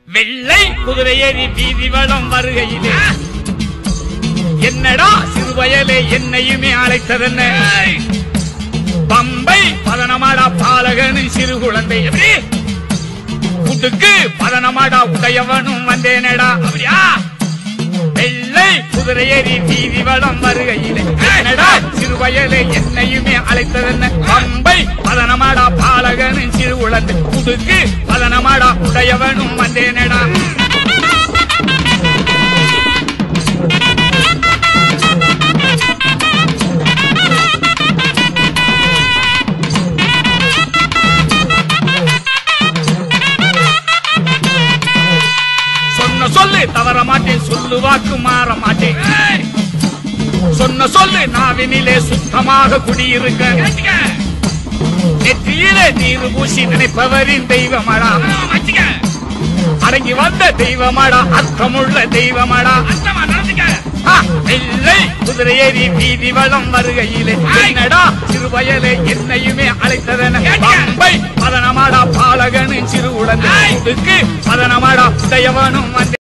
வெள்ளை குதிரையேறி வீதி வளம் வருகையிலே என்னடா சிறுவயலே என்னையுமே அழைத்ததென்ன பம்பை பதனமாடா பாலகனு சிறு குழந்தை புட்டுக்கு பதனமாடா உடையவனும் வந்தேனடா அப்படியா வெள்ளை குதிரையேறி வீதி வளம் வருகையிலே என்னடா சிறுவயலே என்னையுமே அழைத்ததென்ன பம்பை பதனமாடா பாலகனு சிறு குழந்தை புட்டுக்கு பதனமாடா உடையவனும் வந்தேனடா சொல்லு தவற மாட்டேன் சொல்லு வாக்கு மாற மாட்டேன் சொன்ன சொல்லு நாவினிலே சுத்தமாக குடியிருக்க நெற்றியிலே நீர் பூசி நினைப்பவரின் தெய்வமடா அடங்கி வந்த தெய்வமடா அர்த்தமுள்ள தெய்வமடா வெள்ளை குதிரையேறி வீதி வளம் வருகையிலே என்னடா சிறுவயலே என்னையுமே அழைத்ததென பம்பை பதனமாடா பாலகனு சிறு உடனே பதனமாடா உடையவனும்